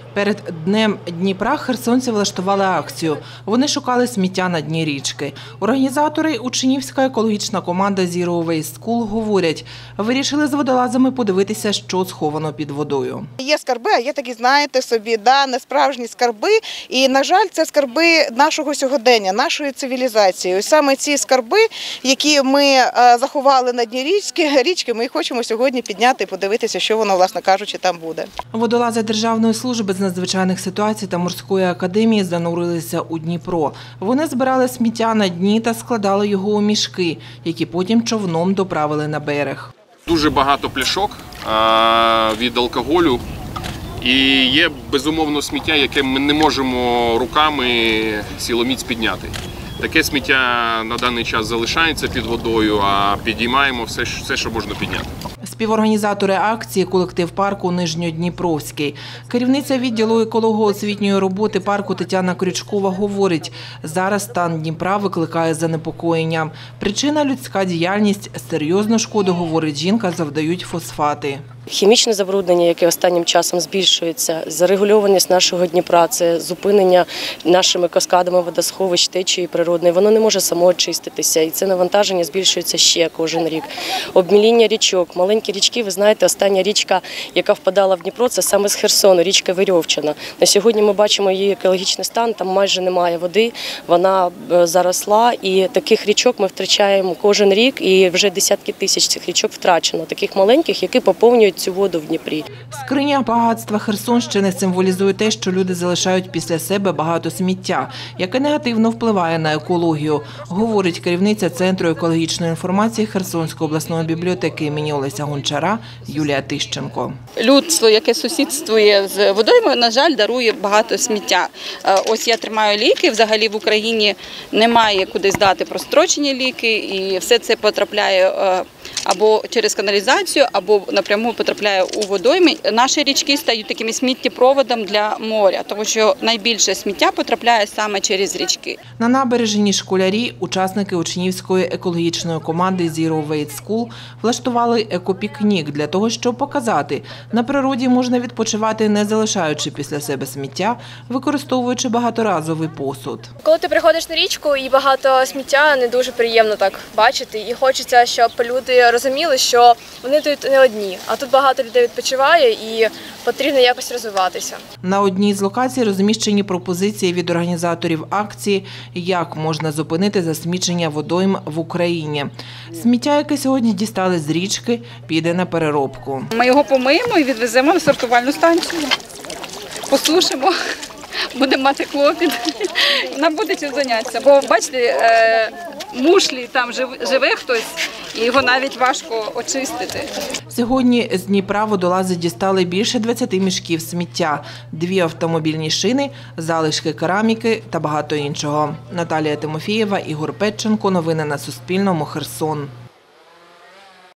Перед Днем Дніпра херсонці влаштували акцію. Вони шукали сміття на дні річки. Організатори – учнівська екологічна команда Zero Waste School говорять, вирішили з водолазами подивитися, що сховано під водою. Є скарби, а є такі, знаєте собі, несправжні скарби. І, на жаль, це скарби нашого сьогодення, нашої цивілізації. Ось саме ці скарби, які ми заховали на дні річки, ми хочемо сьогодні підняти і подивитися, що воно, власне кажучи, там буде. Водолази Державної служби з надзвичайних ситуацій та морської академії занурилися у Дніпро. Вони збирали сміття на дні та складали його у мішки, які потім човном доправили на берег. Дуже багато пляшок від алкоголю і є, безумовно, сміття, яке ми не можемо руками силоміць підняти. Таке сміття на даний час залишається під водою, а підіймаємо все, що можна підняти. Співорганізатори акції – колектив парку «Нижньодніпровський». Керівниця відділу еколого-освітньої роботи парку Тетяна Крючкова говорить, зараз стан Дніпра викликає занепокоєння. Причина – людська діяльність. Серйозну шкоду, говорить жінка, завдають фосфати. Хімічне забруднення, яке останнім часом збільшується, зарегульованість нашого Дніпра, це зупинення нашими каскадами водосховищ, течії природної, воно не може само очиститися, і це навантаження збільшується ще кожен рік. Обміління річок, маленькі річки, ви знаєте, остання річка, яка впадала в Дніпро, це саме з Херсону, річка Верьовчина. На сьогодні ми бачимо її екологічний стан, там майже немає води, вона заросла, і таких річок ми втрачаємо кожен рік, і вже десятки тисяч цих річок втрачено, таких маленьких, які поповнюють цю воду в Дніпрі. Скриня багатства Херсонщини символізує те, що люди залишають після себе багато сміття, яке негативно впливає на екологію, говорить керівниця Центру екологічної інформації Херсонської обласної бібліотеки імені Олеся Гончара Юлія Тищенко. Людство, яке сусідствує з водоймою, на жаль, дарує багато сміття. Ось я тримаю ліки, взагалі в Україні немає куди здати прострочені ліки, і все це потрапляє або через каналізацію, або напряму потрапляє у водойми. Наші річки стають такими сміттєпроводом для моря, тому що найбільше сміття потрапляє саме через річки. На набережній школярі, учасники учнівської екологічної команди Zero Waste School влаштували екопікнік для того, щоб показати, на природі можна відпочивати, не залишаючи після себе сміття, використовуючи багаторазовий посуд. Коли ти приходиш на річку і багато сміття, не дуже приємно так бачити. І хочеться, щоб люди розуміли, що вони тут не одні, а тут багато людей відпочиває і потрібно якось розвиватися. На одній з локацій розміщені пропозиції від організаторів акції, як можна зупинити засмічення водойм в Україні. Сміття, яке сьогодні дістали з річки, піде на переробку. Ми його помиємо і відвеземо на сортувальну станцію, посушимо, будемо мати клопіт, нам буде чим зайнятися. Бо, бачите, мушлі, там живе хтось, і його навіть важко очистити. Сьогодні з Дніпра водолази дістали більше 20 мішків сміття, 2 автомобільні шини, залишки кераміки та багато іншого. Наталія Тимофієва, Ігор Петченко. Новини на Суспільному. Херсон.